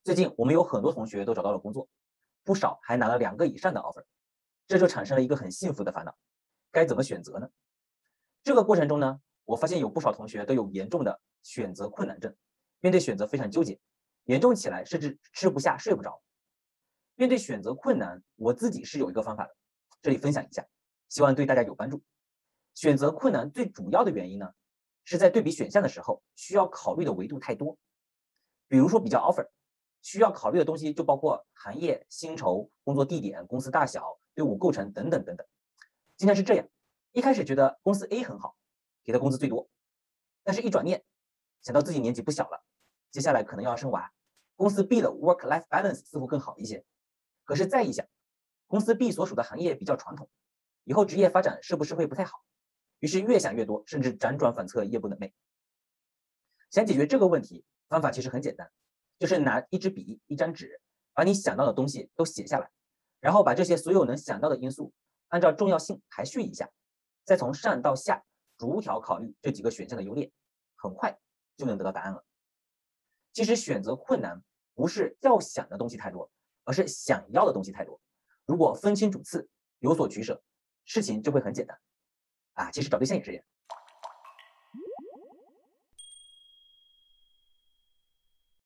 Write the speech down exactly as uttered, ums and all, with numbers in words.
最近我们有很多同学都找到了工作，不少还拿了两个以上的 offer，这就产生了一个很幸福的烦恼，该怎么选择呢？这个过程中呢，我发现有不少同学都有严重的选择困难症，面对选择非常纠结，严重起来甚至吃不下、睡不着。面对选择困难，我自己是有一个方法的，这里分享一下，希望对大家有帮助。选择困难最主要的原因呢，是在对比选项的时候，需要考虑的维度太多。比如说比较 offer，需要考虑的东西就包括行业、薪酬、工作地点、公司大小、队伍构成等等等等。经常是这样，一开始觉得公司 A 很好，给的工资最多，但是一转念想到自己年纪不小了，接下来可能要生娃，公司 B 的 work-life balance 似乎更好一些。可是再一想，公司 B 所属的行业比较传统，以后职业发展是不是会不太好？于是越想越多，甚至辗转反侧，夜不能寐。想解决这个问题，方法其实很简单，就是拿一支笔、一张纸，把你想到的东西都写下来，然后把这些所有能想到的因素按照重要性排序一下，再从上到下逐条考虑这几个选项的优劣，很快就能得到答案了。其实选择困难不是要想的东西太多，而是想要的东西太多。如果分清主次，有所取舍，事情就会很简单啊。其实找对象也是这样，